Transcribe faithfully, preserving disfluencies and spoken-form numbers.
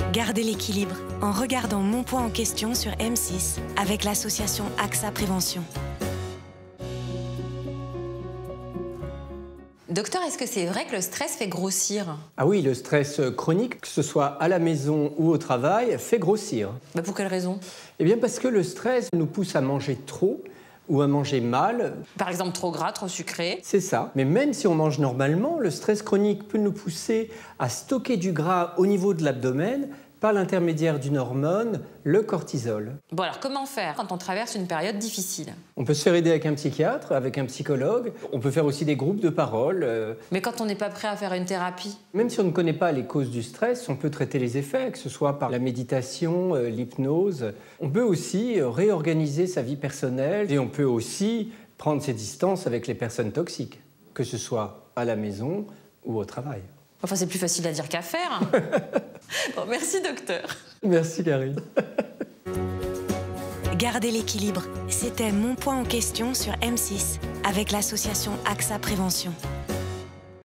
Gardez l'équilibre en regardant Mon Poids en question sur M six avec l'association AXA Prévention. Docteur, est-ce que c'est vrai que le stress fait grossir? Ah oui, le stress chronique, que ce soit à la maison ou au travail, fait grossir. Bah pour quelle raison? Eh bien parce que le stress nous pousse à manger trop ou à manger mal. Par exemple, trop gras, trop sucré. C'est ça. Mais même si on mange normalement, le stress chronique peut nous pousser à stocker du gras au niveau de l'abdomen par l'intermédiaire d'une hormone, le cortisol. Bon alors, comment faire quand on traverse une période difficile? On peut se faire aider avec un psychiatre, avec un psychologue. On peut faire aussi des groupes de parole. Mais quand on n'est pas prêt à faire une thérapie? Même si on ne connaît pas les causes du stress, on peut traiter les effets, que ce soit par la méditation, l'hypnose. On peut aussi réorganiser sa vie personnelle et on peut aussi prendre ses distances avec les personnes toxiques, que ce soit à la maison ou au travail. Enfin, c'est plus facile à dire qu'à faire. Bon, merci, docteur. Merci, Karine. Gardez l'équilibre. C'était Mon Poids en question sur M six avec l'association AXA Prévention.